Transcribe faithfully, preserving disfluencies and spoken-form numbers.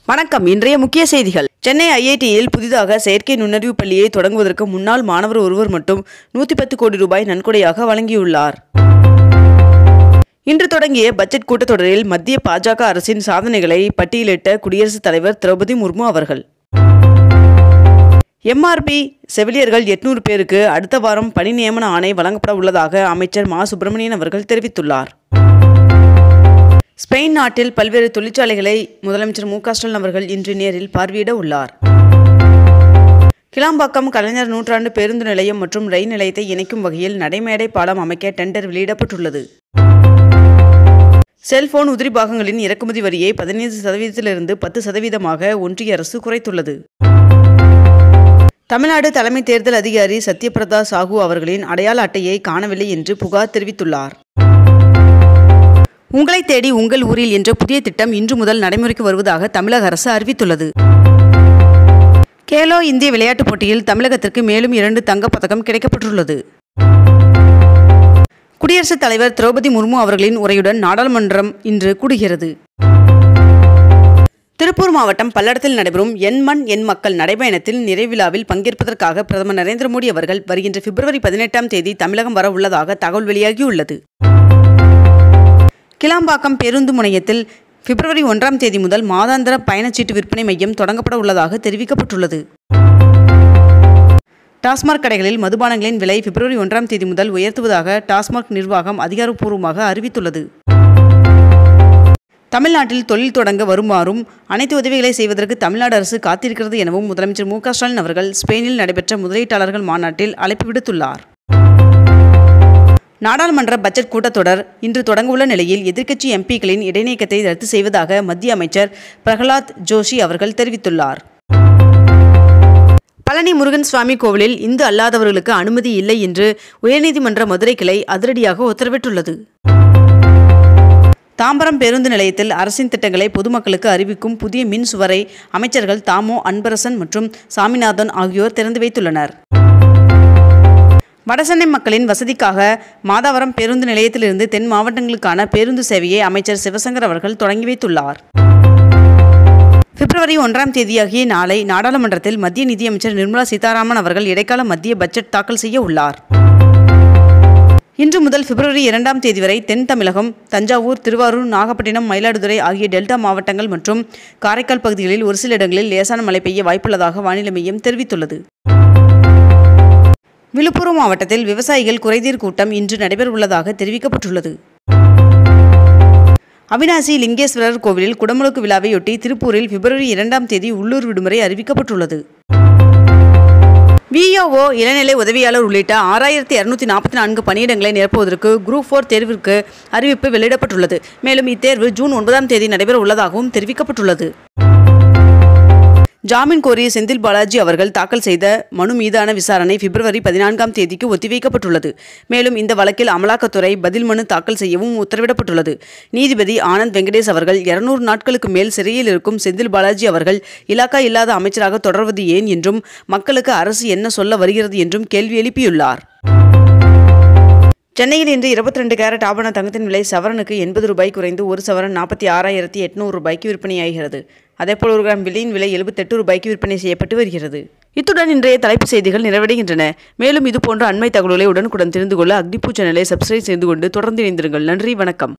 வணக்கம். இன்றைய முக்கிய செய்திகள். சென்னை ஐஐடியில் புதிதாக செயற்கை நுண்ணறிவு பள்ளியை தொடங்குவதற்கு முன்னாள் மாணவர் ஒருவர் மட்டும் நூற்றி பத்து கோடி ரூபாய் நன்கொடையாக வழங்கியுள்ளார். இன்று தொடங்கிய பட்ஜெட் கூட்டத்தொடரில் மத்திய பாஜக அரசின் சாதனைகளை பட்டியலிட்ட குடியரசுத் தலைவர் திரௌபதி முர்மு அவர்கள். எம்ஆர்பி செவிலியர்கள் எட்நூறு பேருக்கு அடுத்த வாரம் பணி நியமன ஆணை வழங்கப்பட உள்ளதாக அமைச்சர் மா சுப்பிரமணியன் அவர்கள் தெரிவித்துள்ளார். ஸ்பெயின் நாட்டில் பல்வேறு தொழிற்சாலைகளை முதலமைச்சர் மு க ஸ்டாலின் அவர்கள் இன்று நேரில் பார்வையிட உள்ளார். கிளாம்பாக்கம் கலைஞர் நூற்றாண்டு பேருந்து நிலையம் மற்றும் ரயில் நிலையத்தை இணைக்கும் வகையில் நடைமேடை பாலம் அமைக்க டெண்டர் வெளியிடப்பட்டுள்ளது. செல்போன் உதிரி பாகங்களின் இறக்குமதி வரியை பதினைந்து சதவீதத்திலிருந்து பத்து சதவீதமாக ஒன்றிய அரசு குறைத்துள்ளது. தமிழ்நாடு தலைமை தேர்தல் அதிகாரி சத்யபிரதா சாஹூ அவர்களின் அடையாள அட்டையை காணவில்லை என்று புகார் தெரிவித்துள்ளார். உங்களை தேடி உங்கள் ஊரில் என்ற புதிய திட்டம் இன்று முதல் நடைமுறைக்கு வருவதாக தமிழக அரசு அறிவித்துள்ளது. கேலோ இந்திய விளையாட்டுப் போட்டியில் தமிழகத்திற்கு மேலும் இரண்டு தங்கப்பதக்கம் கிடைக்கப்பட்டுள்ளது. குடியரசுத் தலைவர் திரௌபதி முர்மு அவர்களின் உரையுடன் நாடாளுமன்றம் இன்று கூடுகிறது. திருப்பூர் மாவட்டம் பல்லடத்தில் நடைபெறும் என் மண் என் மக்கள் நடைபயணத்தில் நிறைவிழாவில் பங்கேற்பதற்காக பிரதமர் நரேந்திர மோடி அவர்கள் வருகின்ற பிப்ரவரி பதினெட்டாம் தேதி தமிழகம் வர உள்ளதாக தகவல் வெளியாகியுள்ளது. கிளாம்பாக்கம் பேருந்து முனையத்தில் பிப்ரவரி ஒன்றாம் தேதி முதல் மாதாந்திர பயணச்சீட்டு விற்பனை மையம் தொடங்கப்பட உள்ளதாக தெரிவிக்கப்பட்டுள்ளது. டாஸ்மாக் கடைகளில் மதுபானங்களின் விலை பிப்ரவரி ஒன்றாம் தேதி முதல் உயர்த்துவதாக டாஸ்மாக் நிர்வாகம் அதிகாரப்பூர்வமாக அறிவித்துள்ளது. தமிழ்நாட்டில் தொழில் தொடங்க வருமாறும் அனைத்து உதவிகளை செய்வதற்கு தமிழ்நாடு அரசு காத்திருக்கிறது எனவும் முதலமைச்சர் மு க ஸ்டாலின் அவர்கள் ஸ்பெயினில் நடைபெற்ற முதலீட்டாளர்கள் மாநாட்டில் அழைப்பு விடுத்துள்ளார். நாடாளுமன்ற பட்ஜெட் கூட்டத்தொடர் இன்று தொடங்கவுள்ள நிலையில் எதிர்க்கட்சி எம்பிக்களின் இடைநீக்கத்தை ரத்து செய்வதாக மத்திய அமைச்சர் பிரகலாத் ஜோஷி அவர்கள் தெரிவித்துள்ளார். பழனி முருகன் சுவாமி கோவிலில் இந்து அல்லாதவர்களுக்கு அனுமதி இல்லை என்று உயர்நீதிமன்ற மதுரை கிளை அதிரடியாக உத்தரவிட்டுள்ளது. தாம்பரம் பேருந்து நிலையத்தில் அரசின் திட்டங்களை பொதுமக்களுக்கு அறிவிக்கும் புதிய மின் சுவரை அமைச்சர்கள் தாமோ அன்பரசன் மற்றும் சாமிநாதன் ஆகியோர் திறந்து வைத்துள்ளனர். வடசென்னை மக்களின் வசதிக்காக மாதாவரம் பேருந்து நிலையத்திலிருந்து தென் மாவட்டங்களுக்கான பேருந்து சேவையை அமைச்சர் சிவசங்கர் அவர்கள் தொடங்கி வைத்துள்ளார். பிப்ரவரி ஒன்றாம் தேதியாகிய நாளை நாடாளுமன்றத்தில் மத்திய நிதியமைச்சர் நிர்மலா சீதாராமன் அவர்கள் இடைக்கால மத்திய பட்ஜெட் தாக்கல் செய்ய உள்ளார். இன்று முதல் பிப்ரவரி இரண்டாம் தேதி வரை தென் தமிழகம், தஞ்சாவூர், திருவாரூர், நாகப்பட்டினம், மயிலாடுதுறை ஆகிய டெல்டா மாவட்டங்கள் மற்றும் காரைக்கால் பகுதிகளில் ஒரு சில இடங்களில் லேசான மழை பெய்ய வாய்ப்புள்ளதாக வானிலை மையம் தெரிவித்துள்ளது. விழுப்புரம் மாவட்டத்தில் விவசாயிகள் குறைதீர் கூட்டம் இன்று நடைபெற உள்ளதாக தெரிவிக்கப்பட்டுள்ளது. அவிநாசி லிங்கேஸ்வரர் கோவிலில் குடமுழுக்கு விழாவையொட்டி திருப்பூரில் பிப்ரவரி இரண்டாம் தேதி உள்ளூர் விடுமுறை அறிவிக்கப்பட்டுள்ளது. விஓஓ, இளநிலை உதவியாளர் உள்ளிட்ட ஆறாயிரத்தி இருநூத்தி நாற்பத்தி நான்கு பணியிடங்களை நிரப்புவதற்கு குரூப் போர் தேர்விற்கு அறிவிப்பு வெளியிடப்பட்டுள்ளது. மேலும் இத்தேர்வு ஜூன் ஒன்பதாம் தேதி நடைபெற உள்ளதாகவும் தெரிவிக்கப்பட்டுள்ளது. ஜாமீன் கோரிய செந்தில் பாலாஜி அவர்கள் தாக்கல் செய்த மனு மீதான விசாரணை பிப்ரவரி பதினான்காம் தேதிக்கு ஒத்திவைக்கப்பட்டுள்ளது. மேலும் இந்த வழக்கில் அமலாக்கத்துறை பதில் மனு தாக்கல் செய்யவும் உத்தரவிடப்பட்டுள்ளது. நீதிபதி ஆனந்த் வெங்கடேஷ் அவர்கள் இருநூறு நாட்களுக்கு மேல் சிறையில் இருக்கும் செந்தில் பாலாஜி அவர்கள் இலாக்கா இல்லாத அமைச்சராக தொடர்வது ஏன் என்றும் மக்களுக்கு அரசு என்ன சொல்ல வருகிறது என்றும் கேள்வி எழுப்பியுள்ளார். சென்னையில் இன்று இருபத்தி ரெண்டு கேரட் ஆபண தங்கத்தின் விலை சவரனுக்கு எண்பது ரூபாய் குறைந்து ஒரு சவரன் நாற்பத்தி ஆறாயிரத்தி எட்நூறு ரூபாய்க்கு விற்பனையாகிறது. அதேபோல் ஒரு கிராம் வெள்ளியின் விலை எழுபத்தெட்டு ரூபாய்க்கு விற்பனை செய்யப்பட்டு வருகிறது. இத்துடன் இன்றைய தலைப்புச் செய்திகள் நிறைவடைகின்றன. மேலும் இதுபோன்ற அண்மை தகவல்களை உடனுக்குடன் தெரிந்து கொள்ள அக்னிபூ சேனலை சப்ஸ்கிரைப் செய்து கொண்டு தொடர்ந்து இணைந்திருங்கள். நன்றி, வணக்கம்.